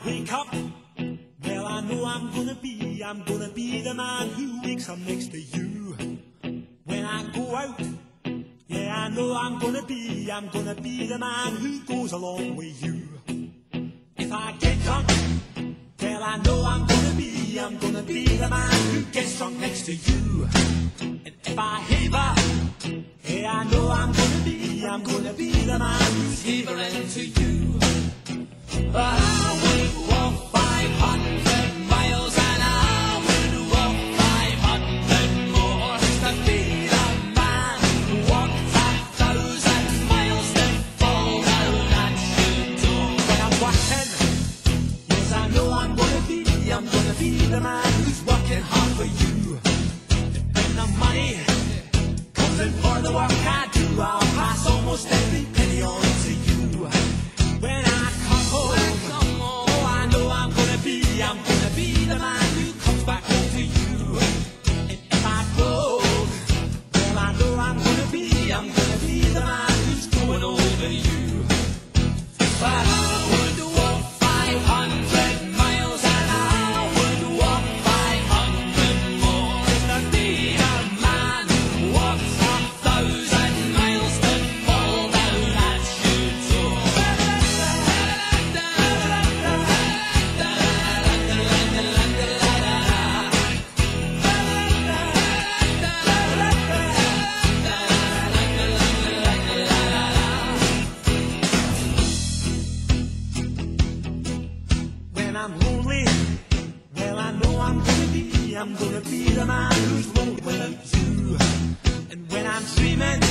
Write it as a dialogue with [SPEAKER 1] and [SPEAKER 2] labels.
[SPEAKER 1] wake up, well, I know I'm gonna be the man who wakes up next to you. When I go out, yeah, I know I'm gonna be the man who goes along with you. If I get drunk, well, I know I'm gonna be the man who gets drunk next to you. And if I haver, yeah, I know I'm gonna be the man who's havering to you. But I would walk 500 miles and I would walk 500 more to be the man who walked 1,000 miles to fall down at your door. When I'm working, yes, I know I'm gonna be the man who's working hard for you. And the money comes in for the work I do, I'll pass almost every penny on to you. When I come home, oh, I know I'm gonna be the man who comes back home to you. And if I go, well, I know I'm gonna be the man who's going over you. But I would walk 500 miles and I would walk 500 more to be the man who walks 1,000 miles to fall down at your door. When I'm lonely, well, I know I'm gonna be the man who's lonely without you. And when I'm dreaming,